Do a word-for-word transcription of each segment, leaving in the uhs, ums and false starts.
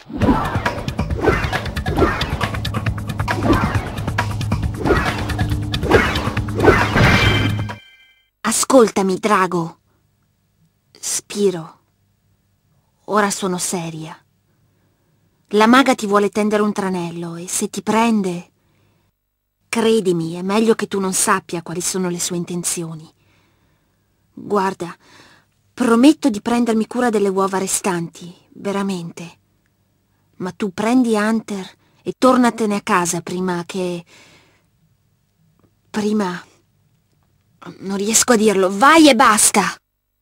Ascoltami, Drago. Spiro. Ora sono seria. La maga ti vuole tendere un tranello e se ti prende... Credimi, è meglio che tu non sappia quali sono le sue intenzioni. Guarda, prometto di prendermi cura delle uova restanti, veramente. Ma tu prendi Hunter e tornatene a casa prima che... Prima... Non riesco a dirlo. Vai e basta!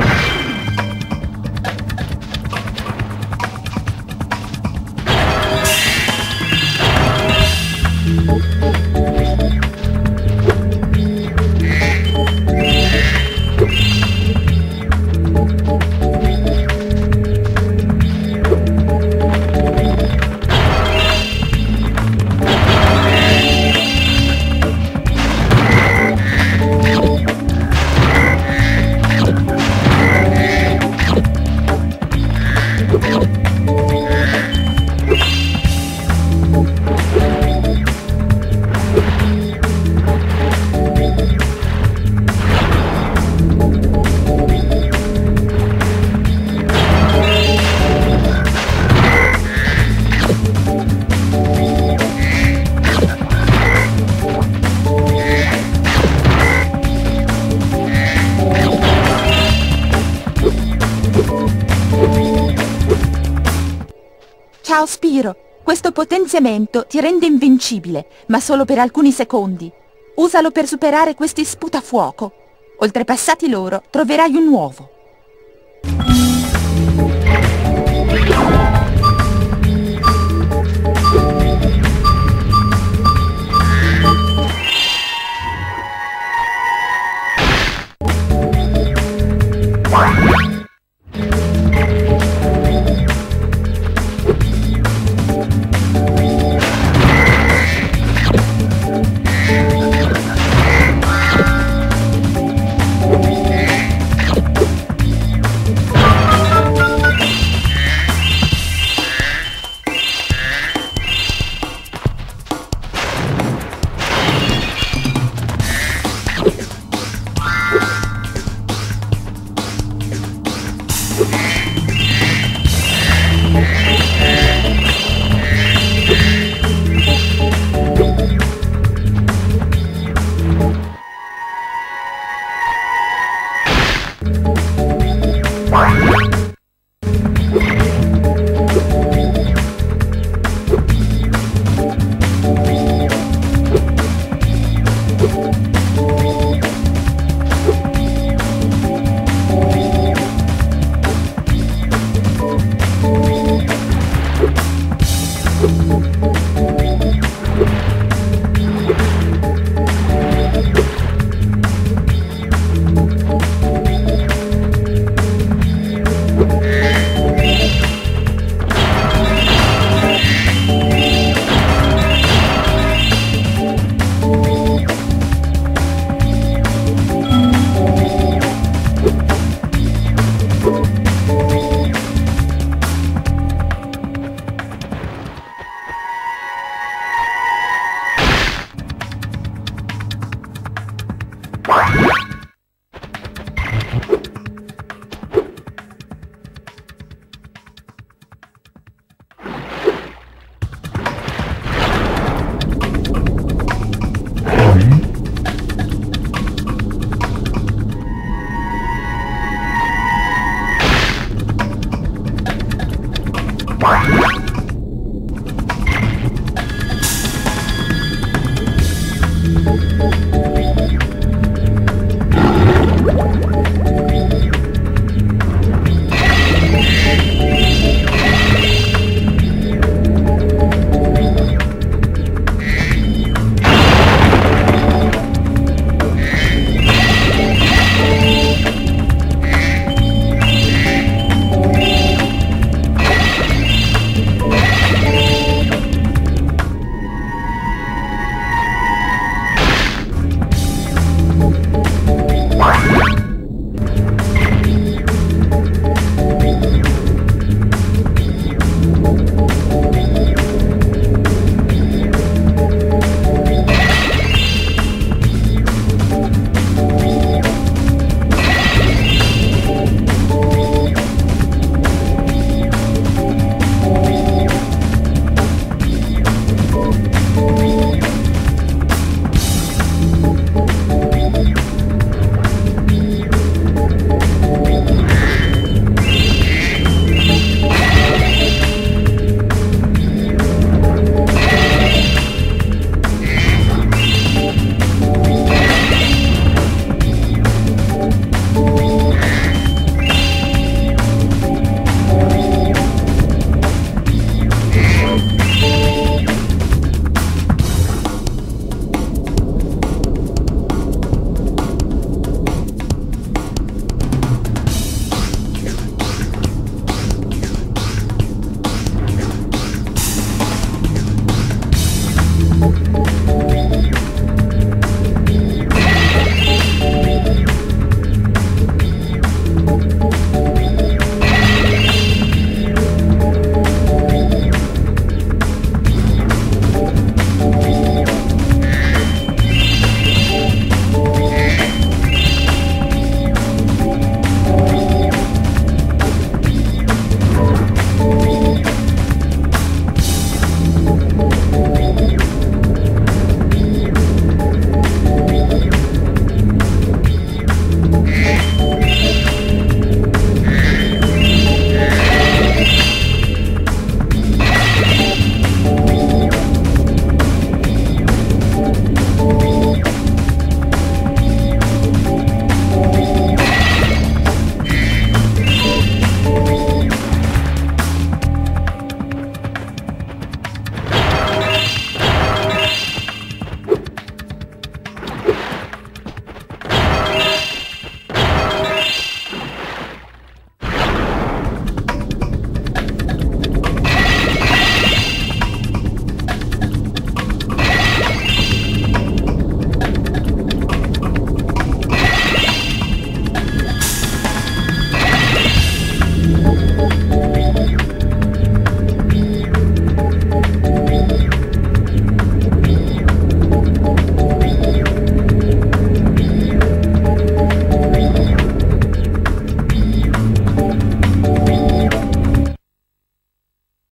Ciao Spiro, questo potenziamento ti rende invincibile, ma solo per alcuni secondi. Usalo per superare questi sputafuoco. Oltrepassati loro, troverai un uovo.